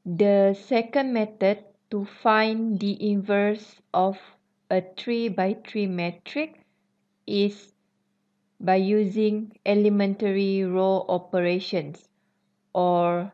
The second method to find the inverse of a 3 by 3 matrix is by using elementary row operations or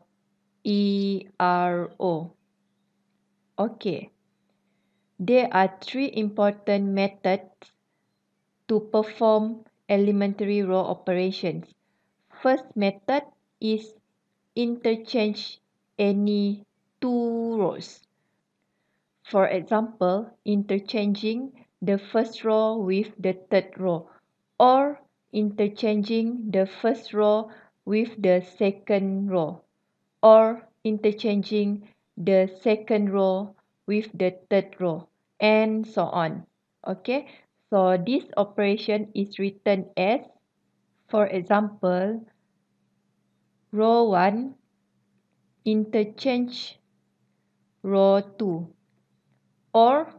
ERO. Okay, there are three important methods to perform elementary row operations. First method is interchange any two rows. For example, interchanging the first row with the third row, or interchanging the first row with the second row, or interchanging the second row with the third row, and so on. Okay, so this operation is written as, for example, row 1 interchange row 2, or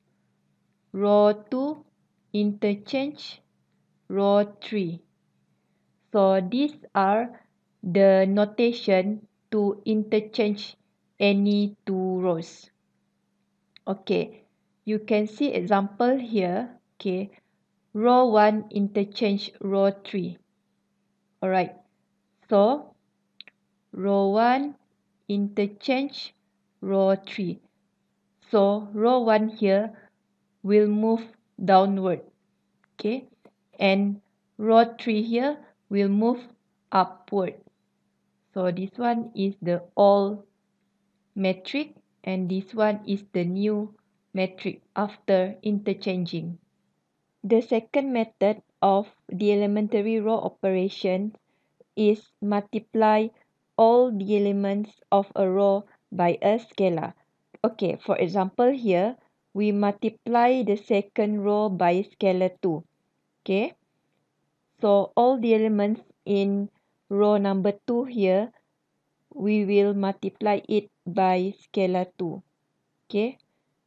row 2 interchange row 3. So these are the notation to interchange any two rows. Okay, you can see example here. Okay, row 1 interchange row 3. Alright, so row 1 interchange row 3. So row 1 here will move downward. Okay, and row 3 here will move upward. So this one is the old matrix and this one is the new matrix after interchanging. The second method of the elementary row operation is multiply all the elements of a row by a scalar. Okay, for example here, we multiply the second row by scalar 2. Okay, so all the elements in row number 2 here, we will multiply it by scalar 2. Okay,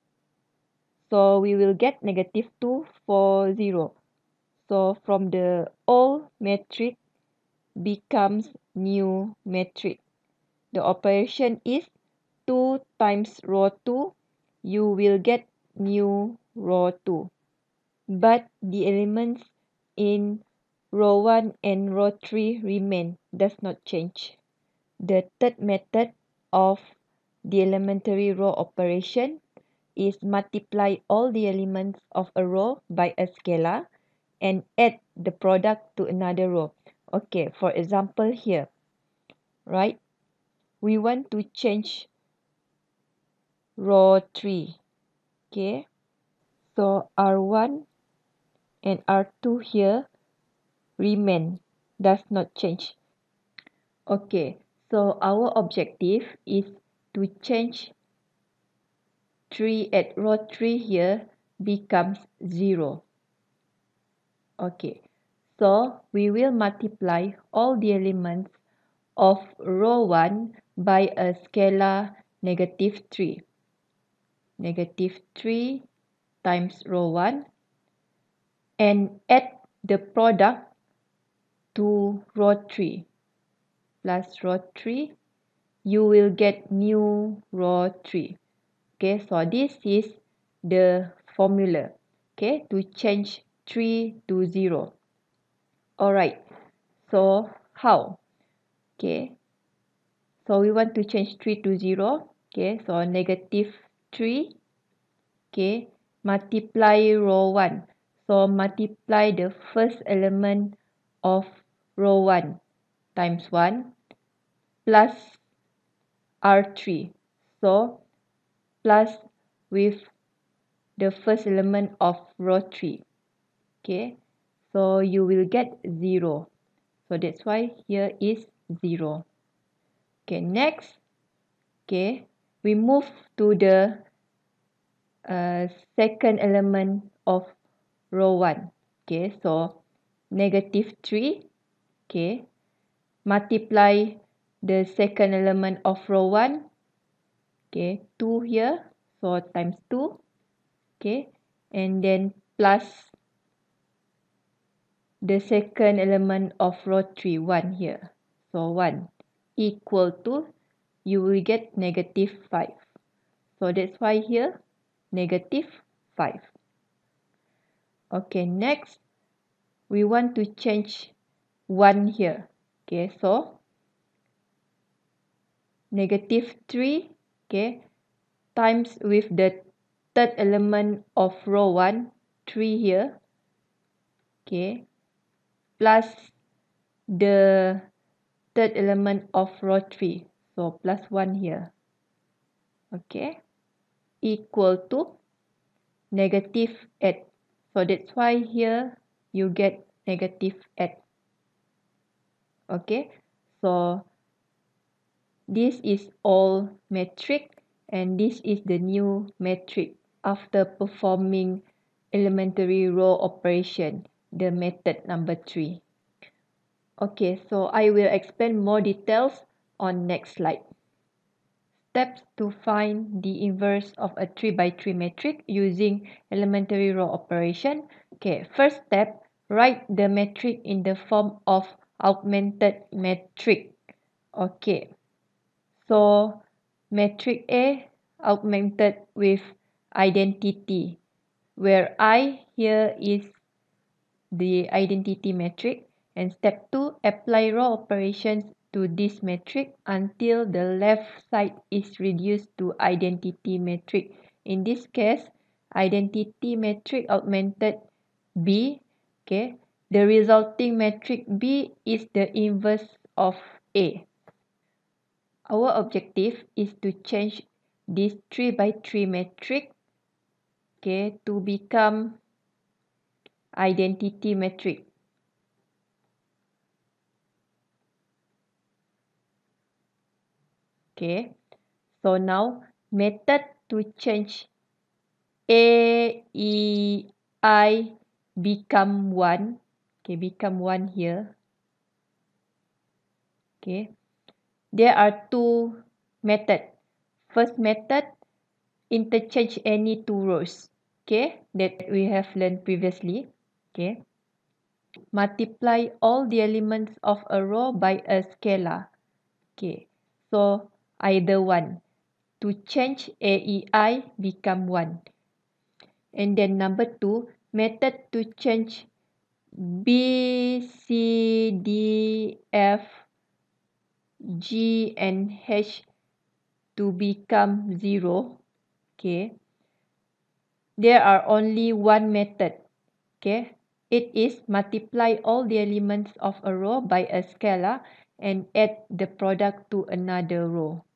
so we will get negative 2 for 0. So from the old matrix becomes new matrix. The operation is 2 times row 2, you will get new row 2. But the elements in row 1 and row 3 remain, does not change. The third method of the elementary row operation is multiply all the elements of a row by a scalar and add the product to another row. Okay, for example here, right? We want to change row 3. Okay, so R1 and R2 here remain, does not change. Okay, so our objective is to change 3 at row 3 here becomes 0. Okay, so we will multiply all the elements of row 1 by a scalar negative 3. Negative 3 times row 1 and add the product to row 3 plus row 3, you will get new row 3. Okay, so this is the formula, okay, to change 3 to 0. Alright, so how? Okay, so we want to change 3 to 0. Okay, so negative 3. Okay, multiply row 1. So multiply the first element of row 1 times 1 plus R3. So plus with the first element of row 3. Okay, so you will get 0. So that's why here is 0. Okay, next, okay, we move to the second element of row 1. Okay, so negative 3. Okay, multiply the second element of row 1. Okay, 2 here, so times 2. Okay, and then plus the second element of row 3, 1 here. So 1 equal to, you will get negative 5. So that's why here negative 5. Okay, next we want to change 1 here. Okay, so negative 3, okay, times with the third element of row 1, 3 here, okay, plus the third element of row 3, so plus 1 here, okay, equal to negative 8. So that's why here you get negative 8. Okay, so this is all metric and this is the new metric after performing elementary row operation, the method number 3. Okay, so I will explain more details on next slide. Steps to find the inverse of a 3 by 3 matrix using elementary row operation. Okay, first step, write the matrix in the form of augmented matrix. Okay, so matrix A augmented with identity, where I here is the identity matrix. And step 2, apply row operations to this matrix until the left side is reduced to identity matrix. In this case, identity matrix augmented B. Okay, the resulting matrix B is the inverse of A. Our objective is to change this 3 by 3 matrix, okay, to become identity matrix. Okay, so now method to change A, E, I become 1. Okay, become 1 here. Okay, there are two methods. First method, interchange any two rows. Okay, that we have learned previously. Okay, multiply all the elements of a row by a scalar. Okay, so either one. To change AEI become 1. And then number 2, method to change B, C, D, F, G and H to become 0. Okay, there are only one method. Okay, it is multiply all the elements of a row by a scalar and add the product to another row.